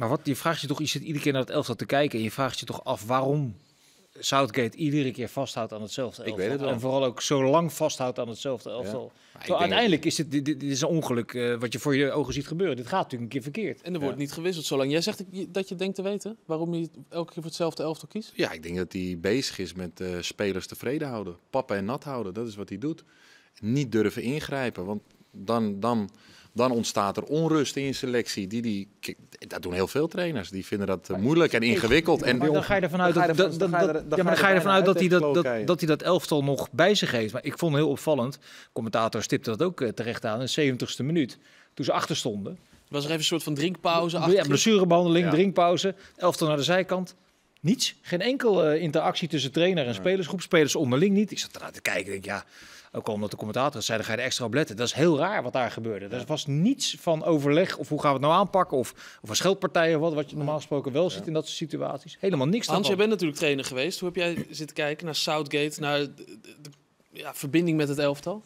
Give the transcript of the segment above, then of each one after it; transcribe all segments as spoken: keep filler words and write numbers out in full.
Maar wat, je vraagt je toch, je zit iedere keer naar het elftal te kijken en je vraagt je toch af waarom Southgate iedere keer vasthoudt aan hetzelfde elftal. Ik weet het wel. En vooral ook zo lang vasthoudt aan hetzelfde elftal. Ja. Zo, uiteindelijk is dit, dit, dit is een ongeluk uh, wat je voor je ogen ziet gebeuren. Dit gaat natuurlijk een keer verkeerd. En er wordt ja. niet gewisseld zolang. Jij zegt dat je denkt te weten waarom je elke keer voor hetzelfde elftal kiest? Ja, ik denk dat hij bezig is met uh, spelers tevreden houden. Pappen en nat houden, dat is wat hij doet. Niet durven ingrijpen, want dan... dan Dan ontstaat er onrust in je selectie. Die, die, dat doen heel veel trainers. Die vinden dat uh, moeilijk en ingewikkeld. En maar dan ga je ervan uit dat, dat, dat, dat, ja, maar dan ga je ervan uit dat hij dat, dat, dat hij dat elftal nog bij zich heeft. Maar ik vond het heel opvallend. Commentator stipte dat ook uh, terecht aan. In de zeventigste minuut. Toen ze achter stonden. Was er even een soort van drinkpauze? Ja, blessurebehandeling, ja. drinkpauze. Elftal naar de zijkant. Niets. Geen enkel uh, interactie tussen trainer en ja. spelersgroep. Spelers onderling niet. Ik zat ernaar te kijken en denk ja... Ook al omdat de commentator zei, dan ga je er extra op letten. Dat is heel raar wat daar gebeurde. Er was niets van overleg of hoe gaan we het nou aanpakken. Of, of een scheldpartij of wat, wat je normaal gesproken wel ja. ziet in dat soort situaties. Helemaal niks Hans, daarvan. jij bent natuurlijk trainer geweest. Hoe heb jij zitten kijken naar Southgate, naar de, de, de ja, verbinding met het elftal?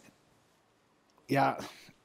Ja,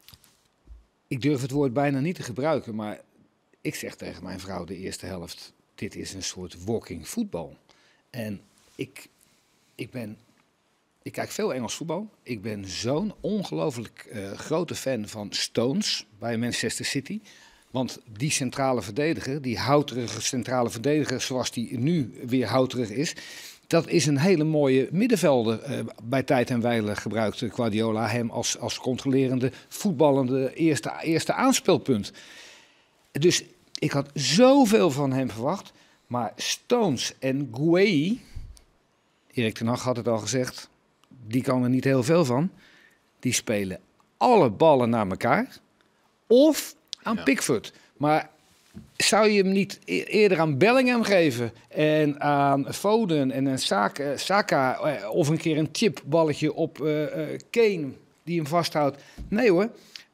ik durf het woord bijna niet te gebruiken. Maar ik zeg tegen mijn vrouw de eerste helft, dit is een soort walking voetbal. En ik, ik ben... Ik kijk veel Engels voetbal. Ik ben zo'n ongelooflijk uh, grote fan van Stones bij Manchester City. Want die centrale verdediger, die houterige centrale verdediger zoals die nu weer houterig is... dat is een hele mooie middenvelder. Uh, bij tijd en wijle gebruikte Guardiola hem als, als controlerende, voetballende eerste, eerste aanspeelpunt. Dus ik had zoveel van hem verwacht. Maar Stones en Gueye, Erik ten Hag had het al gezegd... Die kan er niet heel veel van. Die spelen alle ballen naar elkaar. Of aan ja. Pickford. Maar zou je hem niet e- eerder aan Bellingham geven? En aan Foden en aan Saka, Saka of een keer een chipballetje op uh, uh, Kane die hem vasthoudt? Nee hoor.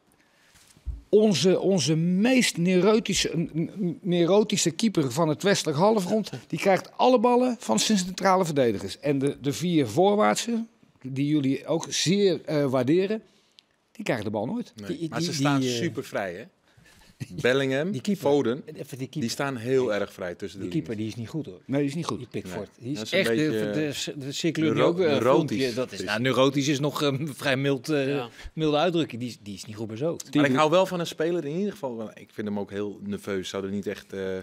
Onze, onze meest neurotische, neurotische keeper van het westelijk halfrond... die krijgt alle ballen van zijn centrale verdedigers. En de, de vier voorwaartsen... die jullie ook zeer uh, waarderen, die krijgen de bal nooit. Nee. Die, maar die, ze staan die, super vrij, hè? Bellingham, die keeper, Foden, die, die staan heel erg vrij tussen de Die keeper die is niet goed hoor. Nee, die is niet goed. Die Pickford. Nee. Die is, is echt, beetje, de, de, de cirkeleur die ook... Neurotisch. Dat is, nou, neurotisch is nog een uh, vrij mild, uh, ja. milde uitdrukking. Die, die is niet goed bezoogd. Maar ik hou wel van een speler in ieder geval. Ik vind hem ook heel nerveus. Zou er niet echt... Uh, ik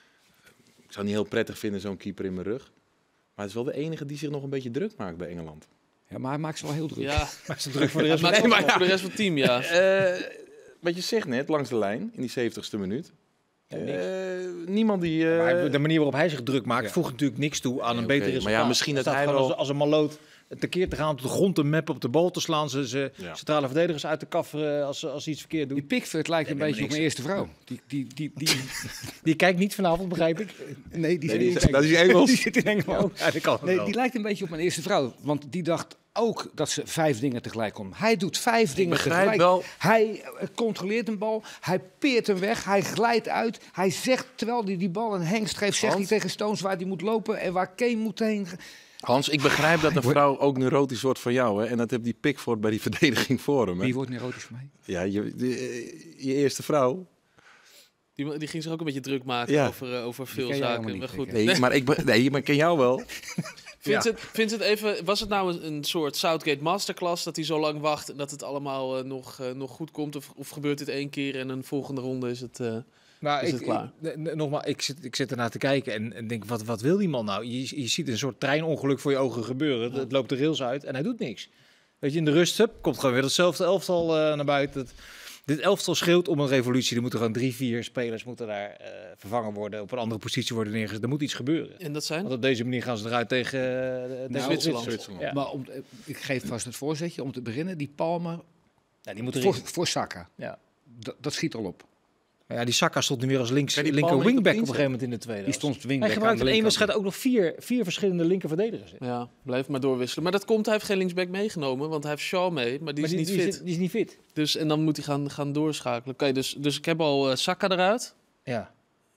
zou niet heel prettig vinden, zo'n keeper in mijn rug. Maar het is wel de enige die zich nog een beetje druk maakt bij Engeland. Ja, maar hij maakt ze wel heel druk. Ja, maakt ze druk voor de rest, nee, van, maar ja. voor de rest van het team, ja. Uh, wat je zegt net, langs de lijn, in die zeventigste minuut. Ja, uh, niemand die... Uh... Maar de manier waarop hij zich druk maakt, ja. voegt natuurlijk niks toe aan een nee, betere okay. resultaat. Maar ja, misschien dat hij wel... wel... Als, als een maloot tekeer te gaan op de grond te mappen, op de bal te slaan, ze, ze ja. centrale verdedigers uit te kafferen als, als ze iets verkeerd doen. Die Pickford lijkt een beetje op mijn eerste vrouw. Die, die, die, die, die, die kijkt niet vanavond, begrijp ik. Nee, die, nee, die, die, dat is Engels. Die zit in Engeland. Ja, dat kan nee, wel. die lijkt een beetje op mijn eerste vrouw. Want die dacht ook dat ze vijf dingen tegelijk kon. Hij doet vijf ik dingen tegelijk. Wel. Hij uh, controleert een bal. Hij peert hem weg. Hij glijdt uit. Hij zegt, terwijl hij die bal een hengst geeft, zegt hij tegen Stones waar hij moet lopen en waar Kane moet heen. Hans, ik begrijp dat een vrouw ook neurotisch wordt voor jou. Hè? En dat heb die Pickford bij die verdediging voor hem. Hè? Wie wordt neurotisch voor mij? Ja, je, de, je eerste vrouw. Die, die ging zich ook een beetje druk maken ja. over, uh, over veel zaken. Niet, maar goed. Nee, maar ik, nee, maar ik ken jou wel. Vincent, ja. Vincent, even, was het nou een, een soort Southgate masterclass dat hij zo lang wacht en dat het allemaal uh, nog, uh, nog goed komt? Of, of gebeurt dit één keer en een volgende ronde is het... Uh... Nou, is ik, het klaar? Ik, nogmaals, ik zit, ik zit ernaar te kijken en, en denk, wat, wat wil die man nou? Je, je ziet een soort treinongeluk voor je ogen gebeuren. Ja. Het loopt de rails uit en hij doet niks. Weet je, in de rust up, komt gewoon weer hetzelfde elftal uh, naar buiten. Het, dit elftal schreeuwt om een revolutie. Er moeten gewoon drie, vier spelers moeten daar uh, vervangen worden. Op een andere positie worden neergezet. Er moet iets gebeuren. En dat zijn? Want op deze manier gaan ze eruit tegen, uh, tegen nou, Zwitserland. Zwitserland. Ja. Maar om, ik geef vast het voorzetje om te beginnen. Die Palmer ja, die moet voor, voor Saka. Ja. D- dat schiet al op. Ja, die Saka stond nu weer als links, linker wingback op een gegeven moment in de tweede. Die stond wingback. Hij gebruikt in één wedstrijd ook nog vier, vier verschillende linker verdedigers. Ja, blijf maar doorwisselen. Maar dat komt, hij heeft geen linksback meegenomen, want hij heeft Shaw mee, maar die maar is die, niet die fit. Is, die is niet fit. Dus, en dan moet hij gaan, gaan doorschakelen. Oké, dus, dus ik heb al uh, Saka eruit. Ja.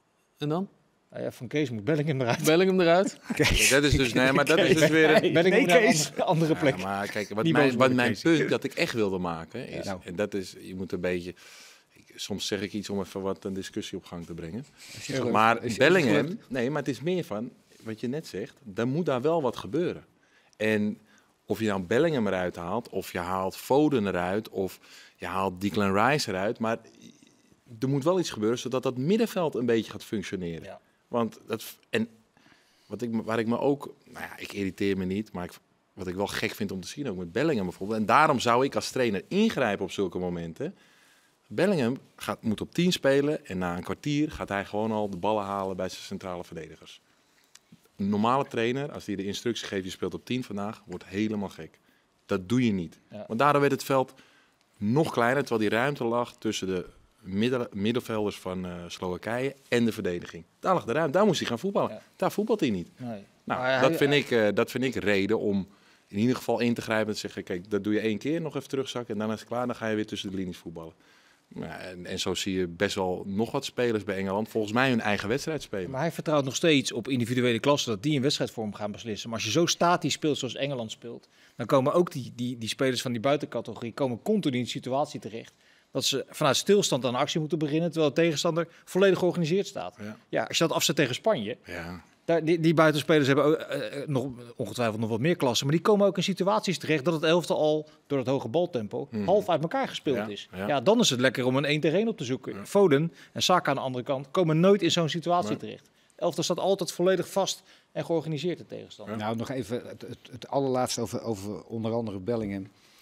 En dan? Nou ja, van Kees moet Bellingham eruit. Bellingham eruit. Kijk, dat is dus, nee, maar dat is dus weer een... Bellingham nee, Kees. Een andere, andere plek. Ja, maar kijk, wat mijn, wat mijn punt dat ik echt wilde maken is, ja. nou. en dat is, je moet een beetje... soms zeg ik iets om even wat een discussie op gang te brengen. Gelukt. Maar Is- is Bellingham, gelukt. nee, maar het is meer van, wat je net zegt, dan moet daar wel wat gebeuren. En of je nou Bellingham eruit haalt, of je haalt Foden eruit, of je haalt Declan Rice eruit, maar er moet wel iets gebeuren zodat dat middenveld een beetje gaat functioneren. Ja. Want dat, en wat ik, me- waar ik me ook, nou ja, ik irriteer me niet, maar ik, wat ik wel gek vind om te zien, ook met Bellingham bijvoorbeeld. En daarom zou ik als trainer ingrijpen op zulke momenten. Bellingham gaat, moet op tien spelen en na een kwartier gaat hij gewoon al de ballen halen bij zijn centrale verdedigers. Een normale trainer, als hij de instructie geeft, je speelt op tien vandaag, wordt helemaal gek. Dat doe je niet. Ja. Want daardoor werd het veld nog kleiner, terwijl die ruimte lag tussen de midden, middenvelders van uh, Slowakije en de verdediging. Daar lag de ruimte, daar moest hij gaan voetballen. Ja. Daar voetbalt hij niet. Nee. Nou, Maar dat, hij- vind ik, uh, dat vind ik reden om in ieder geval in te grijpen en te zeggen, kijk, dat doe je één keer, nog even terugzakken en dan is het klaar, dan ga je weer tussen de linies voetballen. Nou, en, en zo zie je best wel nog wat spelers bij Engeland volgens mij hun eigen wedstrijd spelen. Maar hij vertrouwt nog steeds op individuele klassen dat die een wedstrijdvorm gaan beslissen. Maar als je zo statisch speelt zoals Engeland speelt, dan komen ook die, die, die spelers van die buitencategorie komen continu in de situatie terecht dat ze vanuit stilstand aan actie moeten beginnen, terwijl de tegenstander volledig georganiseerd staat. Ja. Ja, als je dat afzet tegen Spanje, Ja. daar, die, die buitenspelers hebben ook, eh, nog, ongetwijfeld nog wat meer klassen, maar die komen ook in situaties terecht dat het elftal al door het hoge baltempo Mhm. half uit elkaar gespeeld Ja, is. ja. Ja. dan is het lekker om een één tegen één op te zoeken. Ja. Foden en Saka aan de andere kant komen nooit in zo'n situatie Nee. terecht. Het elftal staat altijd volledig vast en georganiseerd de tegenstander. Ja. Nou, nog even het, het, het allerlaatste over, over onder andere Bellingham.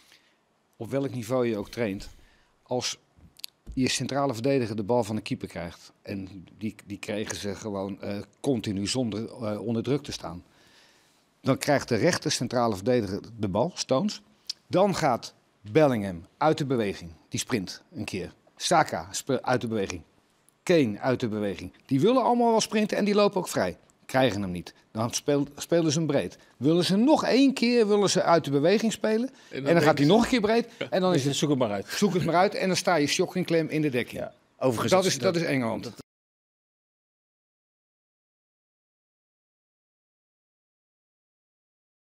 Op welk niveau je ook traint. Als je centrale verdediger de bal van de keeper krijgt. En die, die kregen ze gewoon eh, continu zonder eh, onder druk te staan. Dan krijgt de rechter centrale verdediger de bal, Stones. Dan gaat Bellingham uit de beweging. Die sprint een keer. Saka spe- uit de beweging. Kane uit de beweging. Die willen allemaal wel sprinten en die lopen ook vrij. Krijgen hem niet. Dan speel, spelen ze hem breed. Willen ze nog één keer willen ze uit de beweging spelen. En dan, gaat hij nog een keer breed. En dan is het, Zoek het maar uit. zoek het maar uit. En dan sta je shockingklem in de dekking. Ja. Overigens, Dat is, dat is Engeland.